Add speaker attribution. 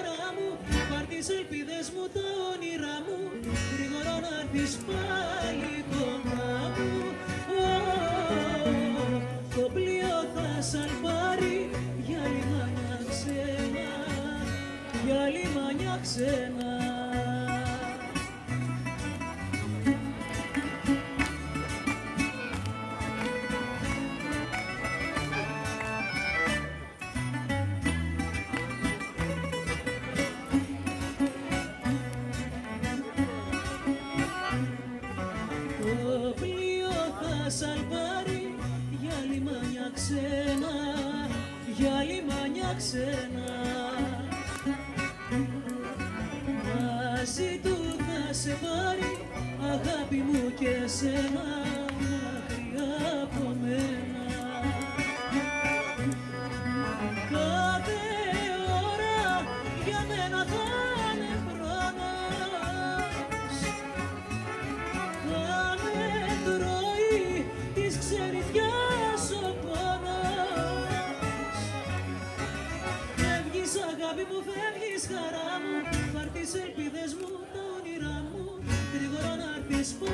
Speaker 1: χαρά μου, πάρ' τις ελπίδες μου, τα όνειρά μου, γρήγορα να έρθεις πάλι κοντά μου. Το πλοίο θα σαλπάρει για λιμάνια ξένα, για λιμάνια ξένα. Το πλοίο θα σαλπάρει για λιμάνια ξένα, για λιμάνια ξένα. Μαζί του θα σε πάρει αγάπη μου και σένα, μακριά από μένα. Κάθε ώρα για μένα θα είναι χρόνος, θα με τρώει της ξενιτιάς ο πόνος. Φεύγεις αγάπη μου, φεύγεις χαρά μου, πάρ' τις ελπίδες μου, τα όνειρά μου, γρήγορα να έρθεις.